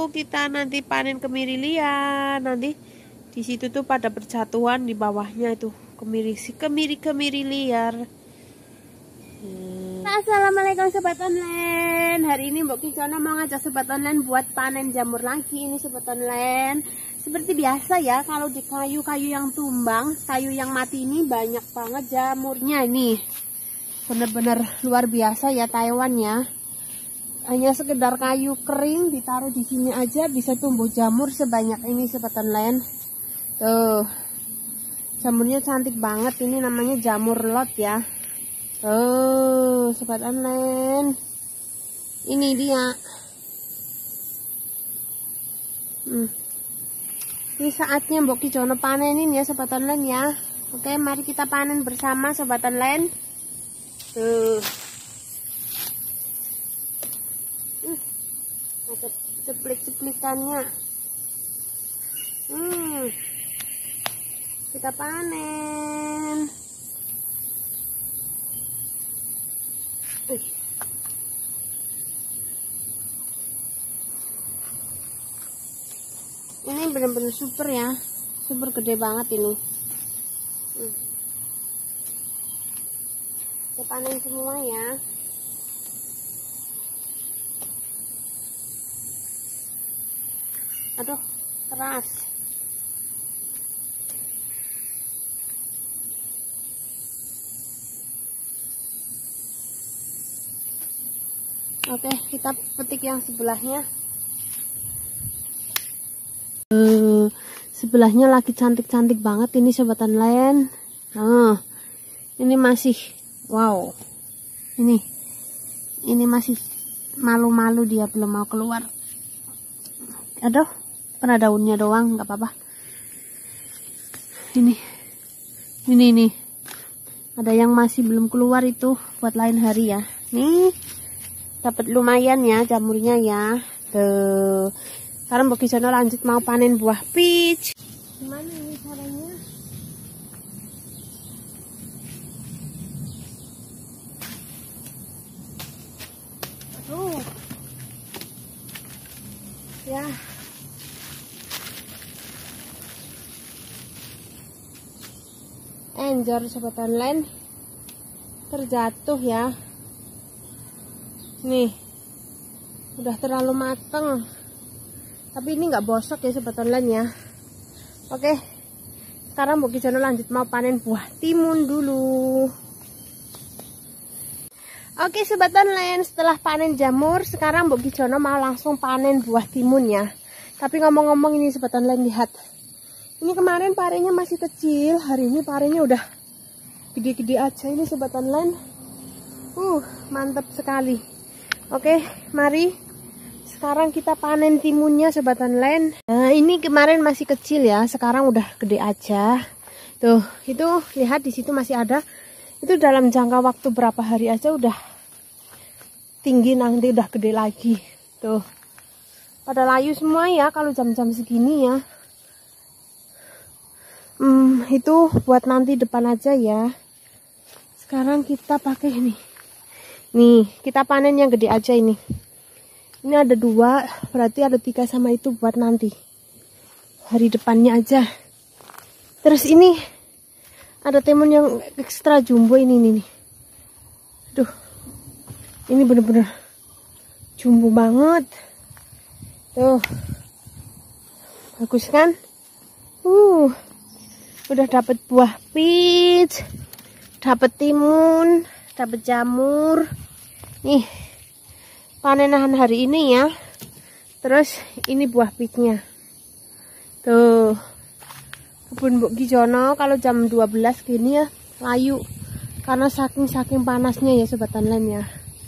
kita nanti panen kemiri liar. Nanti di situ tuh pada berjatuhan di bawahnya itu kemiri liar. Assalamualaikum Sobat Online. Hari ini Mbok Kicona mau ngajak Sobat Online buat panen jamur lagi. Ini Sobat Online, seperti biasa ya, kalau di kayu-kayu yang tumbang, kayu yang mati ini banyak banget jamurnya. Ini bener-bener luar biasa ya Taiwan ya. Hanya sekedar kayu kering ditaruh di sini aja bisa tumbuh jamur sebanyak ini Sobat Online. Tuh, jamurnya cantik banget. Ini namanya jamur lot ya. Tuh Sobat Online, ini dia. Ini saatnya Mbok Kicona panenin ya Sobat Online ya. Oke, mari kita panen bersama Sobat Online. Tuh, ada ceplik-ceplikannya. Kita panen. Ini benar-benar super ya, super gede banget ini. Kita panen semua ya. Aduh, keras. Oke, kita petik yang sebelahnya. Sebelahnya lagi cantik-cantik banget ini Sobat Online. Ini masih wow. Ini masih malu-malu, dia belum mau keluar. Aduh, kena daunnya doang, nggak apa-apa. Ini. Ada yang masih belum keluar itu buat lain hari ya. Nih, dapat lumayan ya jamurnya ya. Tuh. Sekarang Mbok Kicona lanjut mau panen buah peach. Gimana ini caranya? Aduh. Ya. Enjor Sobat Online. Terjatuh ya. Nih. Udah terlalu mateng. Tapi ini nggak bosok ya Sobat Online ya. Oke, sekarang Mbok Kicona lanjut mau panen buah timun dulu. Oke Sobat Online, setelah panen jamur, sekarang Mbok Kicona mau langsung panen buah timun ya. Tapi ngomong-ngomong ini Sobat Online, lihat. Ini kemarin parenya masih kecil, hari ini parenya udah gede-gede aja ini Sobat Online. Mantap sekali. Oke, mari. Sekarang kita panen timunnya Sobat Online. Nah, ini kemarin masih kecil ya, sekarang udah gede aja. Tuh, itu lihat di situ masih ada. Itu dalam jangka waktu berapa hari aja udah tinggi, nanti udah gede lagi. Tuh. Pada layu semua ya kalau jam-jam segini ya. Itu buat nanti depan aja ya. Sekarang kita pakai ini. Nih, kita panen yang gede aja ini. Ini ada 2, berarti ada 3 sama itu buat nanti. Hari depannya aja. Terus ini ada timun yang ekstra jumbo ini nih. Aduh. Ini bener-bener jumbo banget. Tuh. Bagus kan? Udah dapet buah peach, dapet timun, dapet jamur. Nih. Panenan hari ini ya. Terus ini buah peachnya. Tuh. Kebun Mbok Kicona kalau jam 12 gini ya layu. Karena saking panasnya ya Sobat Online ya.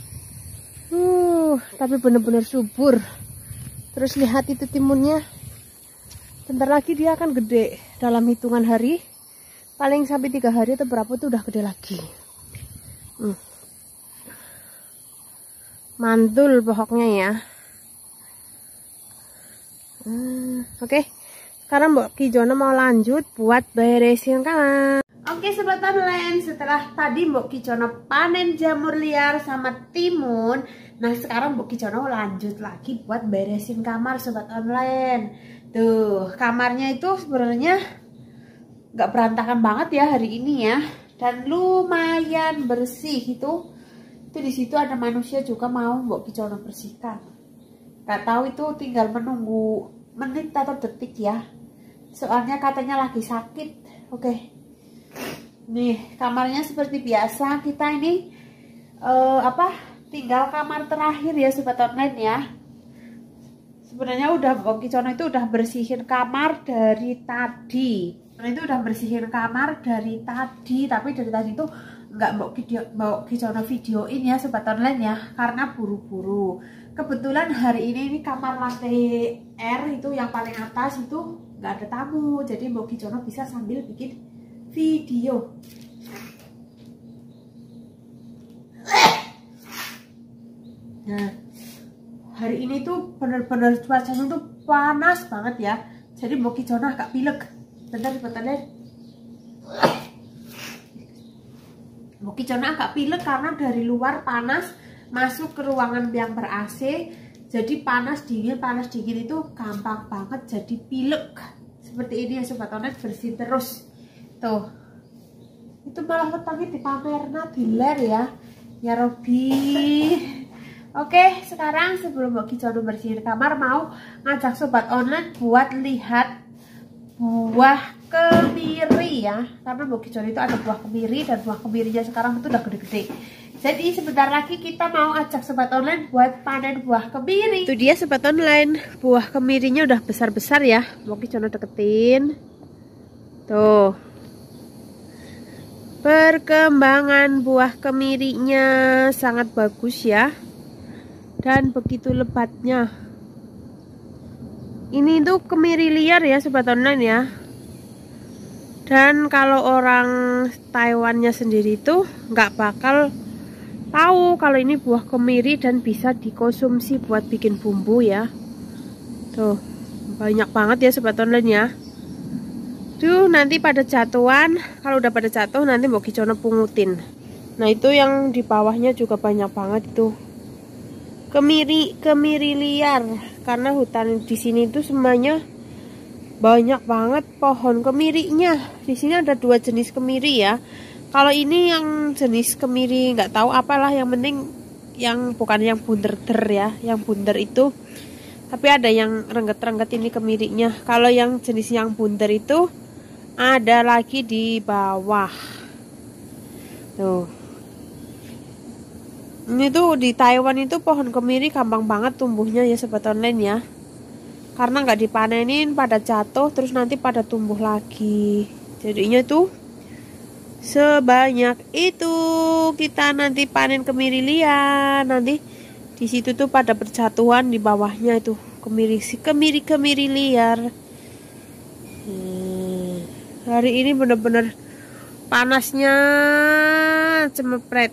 Tapi bener-bener subur. Terus lihat itu timunnya. Bentar lagi dia akan gede. Dalam hitungan hari. Paling sampai 3 hari atau berapa tuh udah gede lagi. Mantul pokoknya ya. Oke, sekarang Mbok Kicona mau lanjut buat beresin kamar. Oke Sobat Online, setelah tadi Mbok Kicona panen jamur liar sama timun, Nah sekarang Mbok Kijono lanjut lagi buat beresin kamar sobat online. Tuh kamarnya itu sebenarnya nggak berantakan banget ya hari ini ya, dan lumayan bersih itu di situ ada manusia juga mau Mbok Kijono bersihkan. Nggak tahu itu tinggal menunggu menit atau detik ya. Soalnya katanya lagi sakit. Oke. Nih, kamarnya seperti biasa. Kita ini tinggal kamar terakhir ya sobat online ya. Sebenarnya udah Mbok Kijono itu udah bersihin kamar dari tadi. Tapi dari tadi itu nggak Mbok Kijono videoin ya sobat online ya, karena buru-buru. Kebetulan hari ini kamar lantai R itu yang paling atas itu nggak ada tamu, jadi Mbok Kijono bisa sambil bikin video. Nah hari ini tuh bener-bener cuacanya tuh panas banget ya, jadi Mbok Kijono agak pilek. Bentar Mbok Kijono agak pilek karena dari luar panas masuk ke ruangan yang ber AC, jadi panas dingin itu gampang banget jadi pilek seperti ini ya sobat online. Bersih terus tuh, itu malah petangnya dipamerna diler ya Robi. Oke, sekarang sebelum Mbok Kijono bersihin kamar, mau ngajak sobat online buat lihat buah kemiri ya, karena Mbok Kijono itu ada buah kemiri, dan buah kemirinya sekarang itu udah gede-gede. Jadi sebentar lagi kita mau ajak sobat online buat panen buah kemiri. Itu dia sobat online, buah kemirinya udah besar-besar ya. Mbok Kijono deketin. Tuh. Perkembangan buah kemirinya sangat bagus ya. Dan begitu lebatnya. Ini tuh kemiri liar ya sobat online ya. Dan kalau orang Taiwannya sendiri tuh nggak bakal tahu kalau ini buah kemiri dan bisa dikonsumsi buat bikin bumbu ya. Tuh banyak banget ya sobat online ya. Tuh nanti pada jatuhan, kalau udah pada jatuh nanti Mbok Kijono pungutin. Nah itu yang di bawahnya juga banyak banget itu kemiri liar, karena hutan di sini itu semuanya banyak banget pohon kemirinya. Di sini ada 2 jenis kemiri ya. Kalau ini yang jenis kemiri nggak tahu apalah, yang penting yang bukan yang bunder-der ya, yang bunder itu. Tapi ada yang rengget-rengget ini kemirinya. Kalau yang jenis yang bunder itu ada lagi di bawah. Tuh. Ini tuh di Taiwan itu pohon kemiri gampang banget tumbuhnya ya sobat online ya. Karena nggak dipanenin pada jatuh terus nanti pada tumbuh lagi. Jadinya tuh sebanyak itu kita nanti panen kemiri liar. Nanti di situ tuh pada berjatuhan di bawahnya itu kemiri liar. Hari ini bener-bener panasnya cemepret.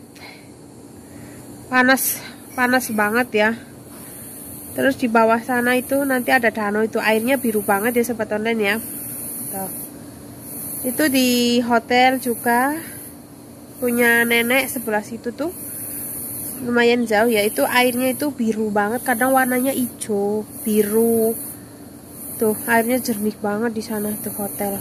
Panas banget ya. Terus di bawah sana itu nanti ada danau, itu airnya biru banget ya sobat online ya. Tuh. Itu di hotel juga punya nenek sebelah situ tuh. Lumayan jauh ya, itu airnya itu biru banget, kadang warnanya hijau, biru. Tuh, airnya jernih banget di sana tuh hotel.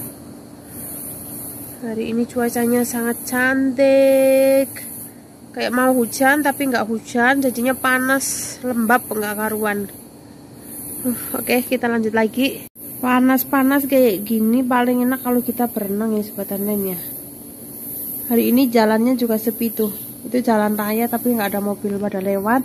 Hari ini cuacanya sangat cantik. Kayak mau hujan tapi nggak hujan, jadinya panas, lembab, nggak karuan. Oke, kita lanjut lagi. Panas-panas kayak gini paling enak kalau kita berenang ya sobat online ya. Hari ini jalannya juga sepi tuh. Itu jalan raya tapi nggak ada mobil pada lewat.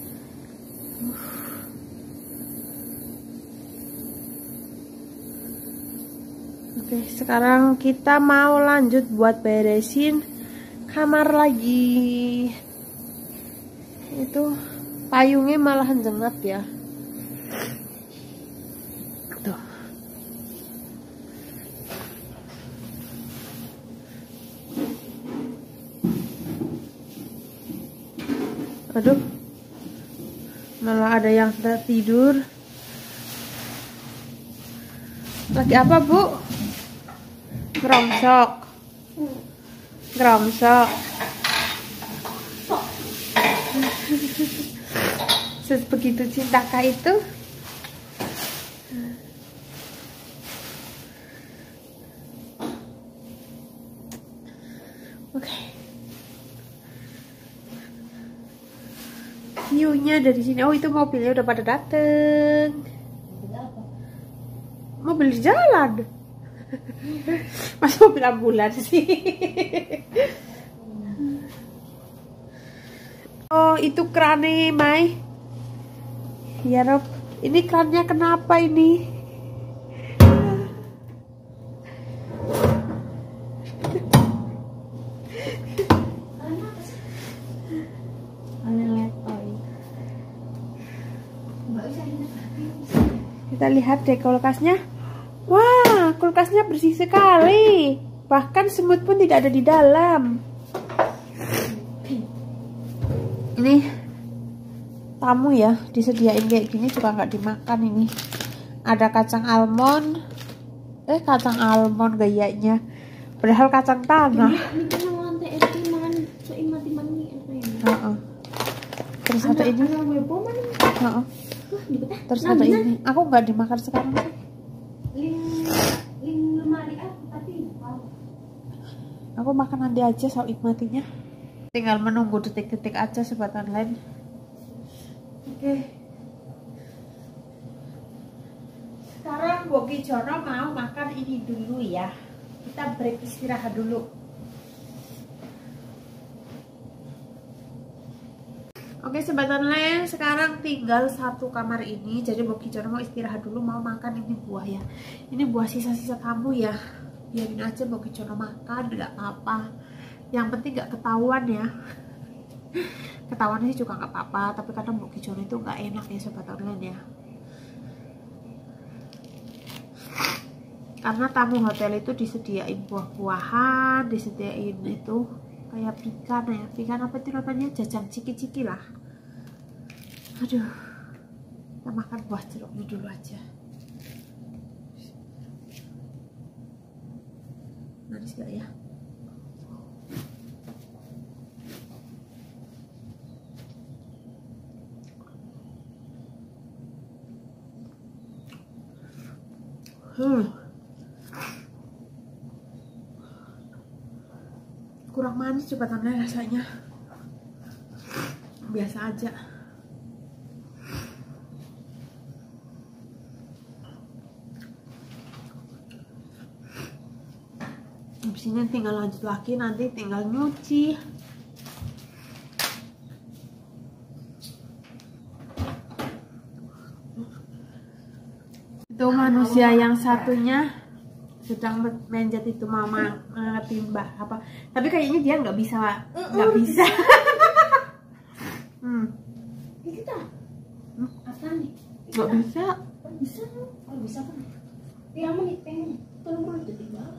Oke, sekarang kita mau lanjut buat beresin kamar lagi. Itu payungnya malahan jengat ya. Tuh. Aduh, malah ada yang tidur. Lagi apa bu? Gerongsok. Sebegitu cintakah itu? Oke. View-nya dari sini. Oh, itu mobilnya udah pada dateng. Mobil di jalan. Mas mobil ambulans sih. Oh, itu krannya, Mai. Ya, Rob. Ini krannya kenapa ini? Kita lihat deh kulkasnya. Wah, kulkasnya bersih sekali. Bahkan semut pun tidak ada di dalam. Ini tamu ya, disediain kayak gini juga nggak dimakan ini. Ada kacang almond. Kacang almond gayanya. Padahal kacang tanah. Terus ada ini. Terus ada ini. Aku nggak dimakan sekarang. Aku makan nanti aja, sau nikmatinya. Tinggal menunggu detik-detik aja sobat online. Oke. Sekarang Bogi Jono mau makan ini dulu ya. Kita break istirahat dulu. Oke sobat online, sekarang tinggal satu kamar ini. Jadi Bogi Jono mau istirahat dulu, mau makan ini buah ya. Ini buah sisa-sisa tamu ya. Biarin aja Bogi Jono makan, nggak apa-apa. Yang penting nggak ketahuan ya. Ketahuan sih juga nggak apa-apa, tapi kadang Bogi Jono itu nggak enak ya sobat online ya. Karena tamu hotel itu disediain buah-buahan, disediain itu kayak pikan ya. Pikan apa itu namanya? Jajan ciki-ciki lah. Aduh, kita makan buah jeruknya dulu aja. Manis gak ya? Kurang manis coba tanda rasanya. Biasa aja. Habis ini tinggal lanjut lagi, nanti tinggal nyuci. Itu manusia yang satunya sedang menjat itu mama timba apa, tapi kayaknya dia nggak bisa. Kita apa nih? Nggak bisa. Kalau bisa kan? Yang menit pengen tolong detik banget.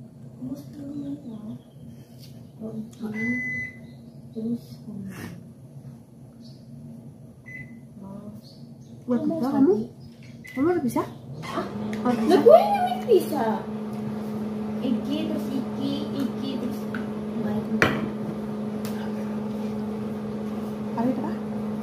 Terus buat bisa kamu udah bisa? Lah gue ini bisa. Iki terus iki terus balik. Kali berapa?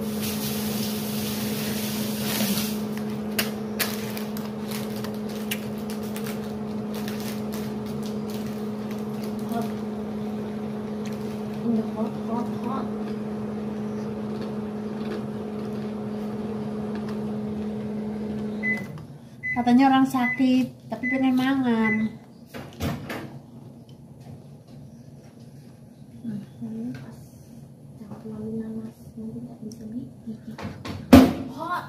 Hot. Katanya orang sakit, tapi pengen mangan. Jangan terlalu nanas, nanti nggak bisa gigit. Hot.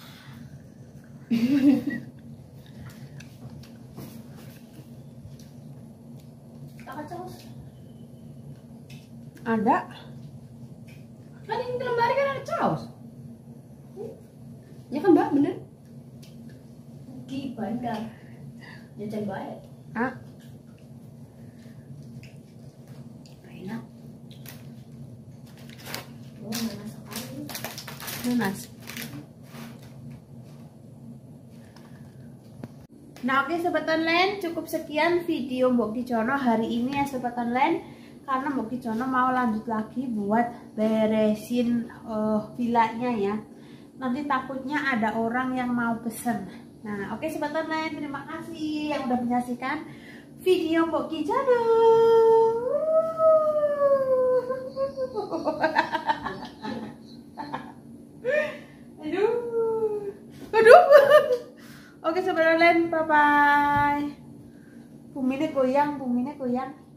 Kakak caus. Ada. Kan ini di lemari kan ada caus. Ya kan Mbak, bener? Bandar jajan baik. Enak. Oh, nanas sekali. Nanas. Nah, oke sobat online, cukup sekian video Bogi Jono hari ini ya sobat online. Karena Bogi Jono mau lanjut lagi buat beresin villanya ya. nanti takutnya ada orang yang mau pesen. Nah, oke sobat online, terima kasih yang udah menyaksikan video Mbok Kijano. Aduh. Aduh. Oke sobat online, bye bye. Bumine goyang, bumine goyang.